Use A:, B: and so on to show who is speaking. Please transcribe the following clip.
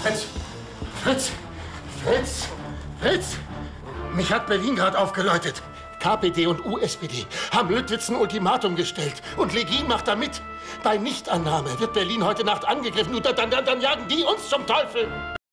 A: Fritz! Fritz! Fritz! Fritz! Mich hat Berlin gerade aufgeläutet. KPD und USPD haben Lüttwitz ein Ultimatum gestellt. Und Legien macht da mit. Bei Nichtannahme wird Berlin heute Nacht angegriffen. Und dann jagen die uns zum Teufel.